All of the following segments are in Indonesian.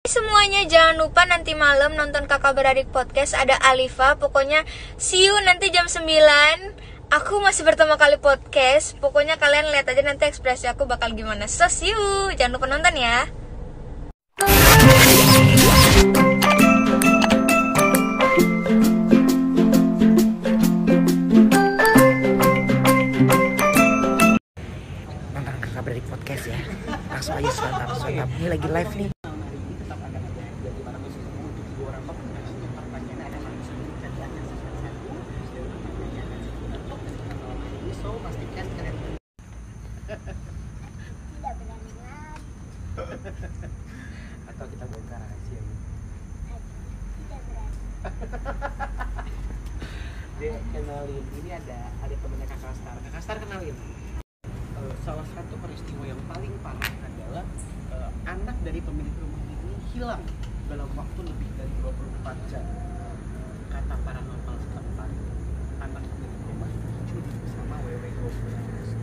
Semuanya jangan lupa nanti malam nonton Kakak Beradik Podcast, ada Alifa. Pokoknya see you nanti jam 9. Aku masih pertama kali podcast. Pokoknya kalian lihat aja nanti ekspresi aku bakal gimana. So see you. Jangan lupa nonton ya. Nonton Kakak Beradik Podcast ya. Langsung aja santap. Ini lagi live nih. Atau kita bongkar rahasia ini. Dia kenalin, ini ada temennya Kakak Star. Kakak Star kenalin. Salah satu peristiwa yang paling parah adalah anak dari pemilik rumah ini hilang dalam waktu lebih dari 24 jam. Kata paranormal setempat, anak pemilik rumah diculik bersama wewe goblok.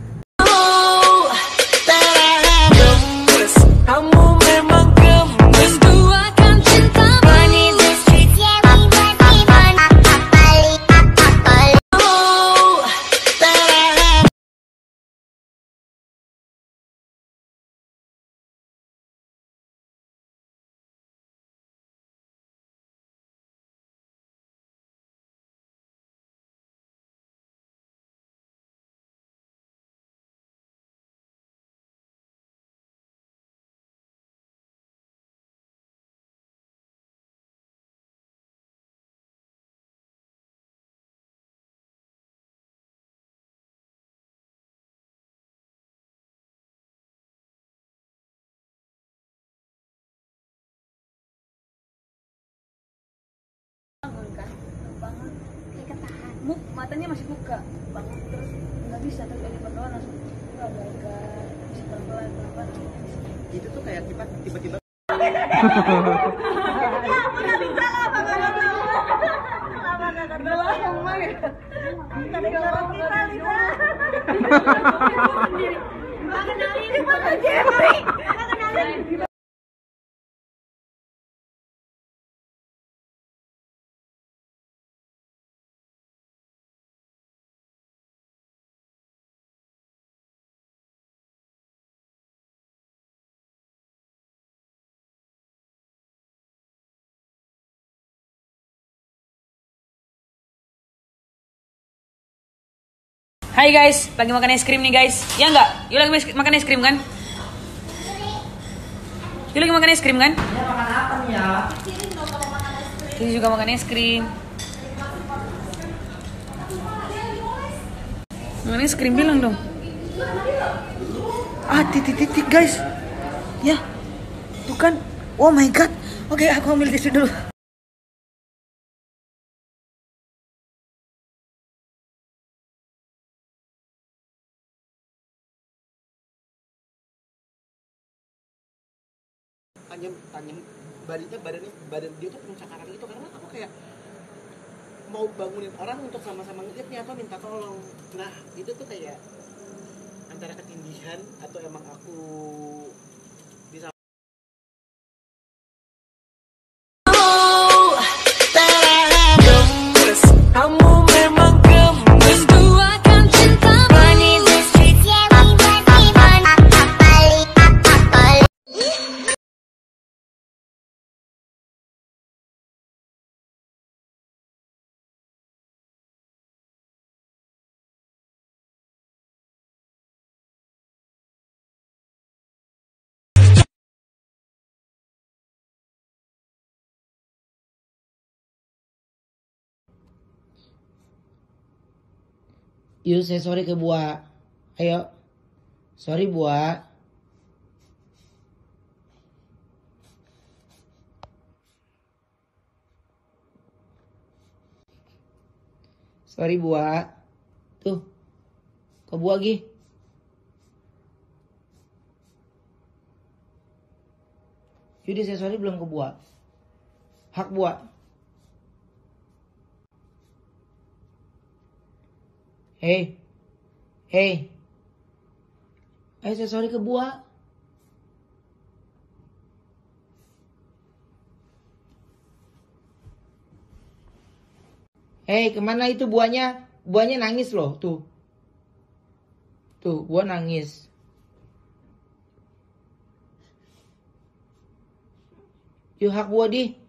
Kamu memang gemes, duakan cinta. Matanya masih buka bangun terus nggak bisa terus lagi berdoa langsung agak bisa pelan-pelan Itu tuh kayak kita tiba-tiba Hai guys, lagi makan es krim nih guys. Ya enggak? Yuk lagi makan es krim kan? Yuk lagi makan es krim kan? ya makan apa nih ya? Kita juga makan es krim. Makan es krim bilang dong. Titik guys. Ya. Tuh kan. Oh my god. Oke, aku ambil tisu dulu. Tanjem badan dia tuh penuh cakaran gitu karena aku kayak mau bangunin orang untuk sama-sama ngeliat nih atau minta tolong. Nah itu tuh kayak antara ketindihan atau emang aku bisa. Kamu memang gemes, duakan cinta. Yuk saya sorry ke Buah. Ayo. Sorry Buah. Sorry Buah. Tuh. Ke Buah lagi. Yaudah saya sorry belum ke Buah. Hak Buah. Hey. Ayo saya sorry ke Buah. Hei, kemana itu buahnya? Buahnya nangis loh, tuh. Tuh, buah nangis. Yuk hak buah di.